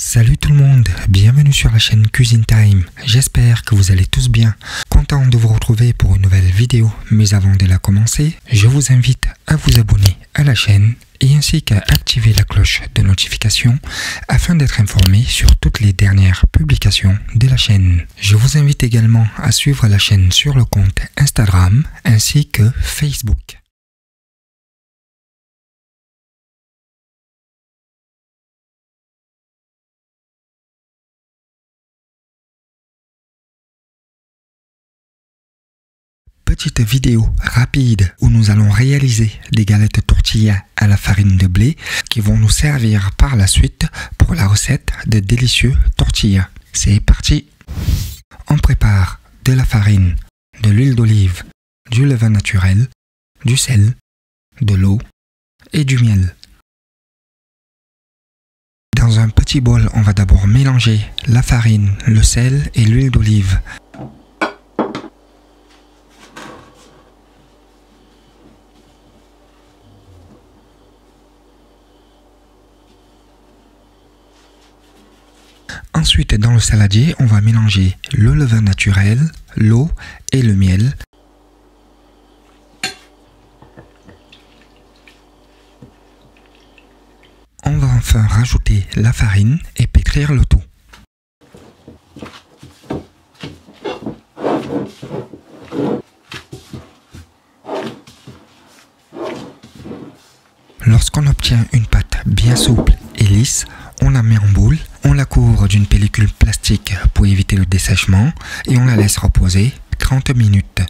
Salut tout le monde, bienvenue sur la chaîne Cuisine Time. J'espère que vous allez tous bien. Content de vous retrouver pour une nouvelle vidéo. Mais avant de la commencer, je vous invite à vous abonner à la chaîne et ainsi qu'à activer la cloche de notification afin d'être informé sur toutes les dernières publications de la chaîne. Je vous invite également à suivre la chaîne sur le compte Instagram ainsi que Facebook. Petite vidéo rapide où nous allons réaliser des galettes tortillas à la farine de blé qui vont nous servir par la suite pour la recette de délicieux tortillas. C'est parti! On prépare de la farine, de l'huile d'olive, du levain naturel, du sel, de l'eau et du miel. Dans un petit bol, on va d'abord mélanger la farine, le sel et l'huile d'olive. Ensuite, dans le saladier, on va mélanger le levain naturel, l'eau et le miel. On va enfin rajouter la farine et pétrir le tout. Lorsqu'on obtient une pâte bien souple et lisse, on la met en boule, on la couvre d'une pellicule plastique pour éviter le dessèchement et on la laisse reposer 30 minutes.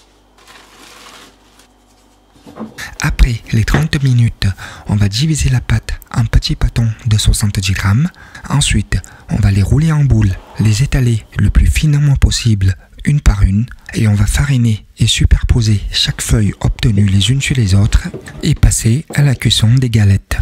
Après les 30 minutes, on va diviser la pâte en petits pâtons de 70 grammes. Ensuite, on va les rouler en boule, les étaler le plus finement possible une par une et on va fariner et superposer chaque feuille obtenue les unes sur les autres et passer à la cuisson des galettes.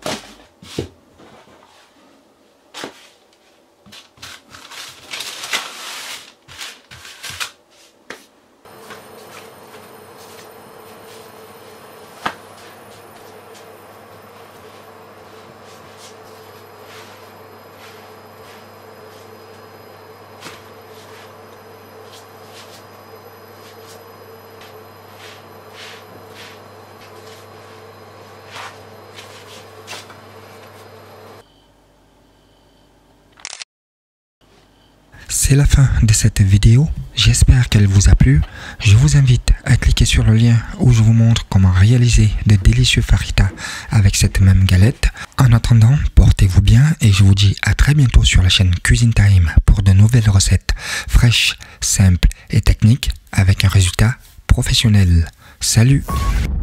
C'est la fin de cette vidéo, j'espère qu'elle vous a plu. Je vous invite à cliquer sur le lien où je vous montre comment réaliser de délicieux fajitas avec cette même galette. En attendant, portez-vous bien et je vous dis à très bientôt sur la chaîne Cuisine Time pour de nouvelles recettes fraîches, simples et techniques avec un résultat professionnel. Salut!